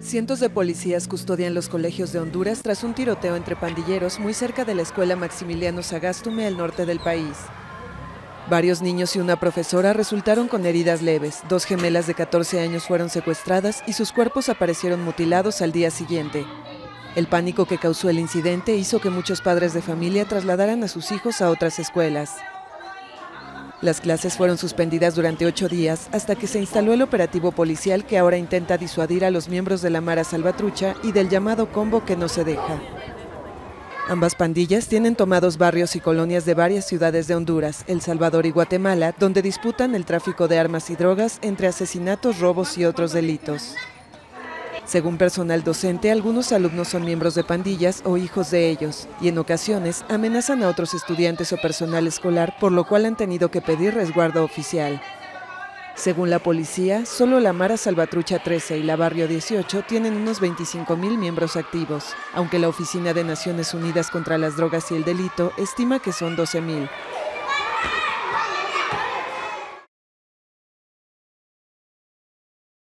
Cientos de policías custodian los colegios de Honduras tras un tiroteo entre pandilleros muy cerca de la escuela Maximiliano Sagastume al norte del país. Varios niños y una profesora resultaron con heridas leves. Dos gemelas de 14 años fueron secuestradas y sus cuerpos aparecieron mutilados al día siguiente. El pánico que causó el incidente hizo que muchos padres de familia trasladaran a sus hijos a otras escuelas. Las clases fueron suspendidas durante 8 días hasta que se instaló el operativo policial que ahora intenta disuadir a los miembros de la Mara Salvatrucha y del llamado combo que no se deja. Ambas pandillas tienen tomados barrios y colonias de varias ciudades de Honduras, El Salvador y Guatemala, donde disputan el tráfico de armas y drogas entre asesinatos, robos y otros delitos. Según personal docente, algunos alumnos son miembros de pandillas o hijos de ellos, y en ocasiones amenazan a otros estudiantes o personal escolar, por lo cual han tenido que pedir resguardo oficial. Según la policía, solo la Mara Salvatrucha 13 y la Barrio 18 tienen unos 25,000 miembros activos, aunque la Oficina de Naciones Unidas contra las Drogas y el Delito estima que son 12,000.